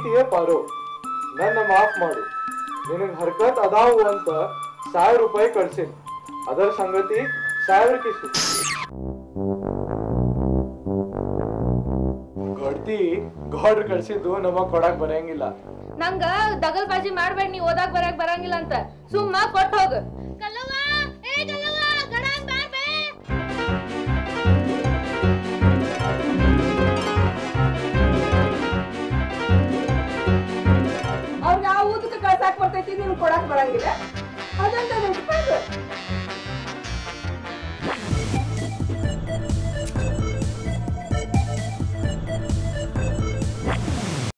ಪ್ರೀತಿಯೇ ಪಾರೋ. ನನ್ನ ಮಾಫ್ ಮಾಡು. ನಿನಗೆ ಹರ್ಕತ್ ಅದಾವು ಅಂತ 1000 ರೂಪಾಯಿ ಕಳ್ಸೀನಿ. ಅದರ ಸಂಗತಿ 1000 ಕಿಸು. ಗಡ್ತಿ ಗೌಡ್ರು ಕಳ್ಸಿದ್ದು ನಮಗ್ ಕೊಡಕ್ ಬರಂಗಿಲ್ಲ. ನಂಗ ದಗಲ್ ಬಾಜಿ ಮಾಡ್ಬೇಡ, ನೀ ಓದಾಕ್ ಬರಕ್ ಬರಂಗಿಲ್ಲ ಅಂತ. ಸುಮ್ಮ ಕೊಟ್ಟು ಹೋಗ. ಅವ್ರಿಗೆ ಆ ಊದಕ್ಕೆ ಕಳ್ಸಾಕ್ ಬರ್ತೈತಿ, ನಿಮ್ಗೆ ಕೊಡಕ್ ಬರಂಗಿಲ್ಲ. ಅದಂತ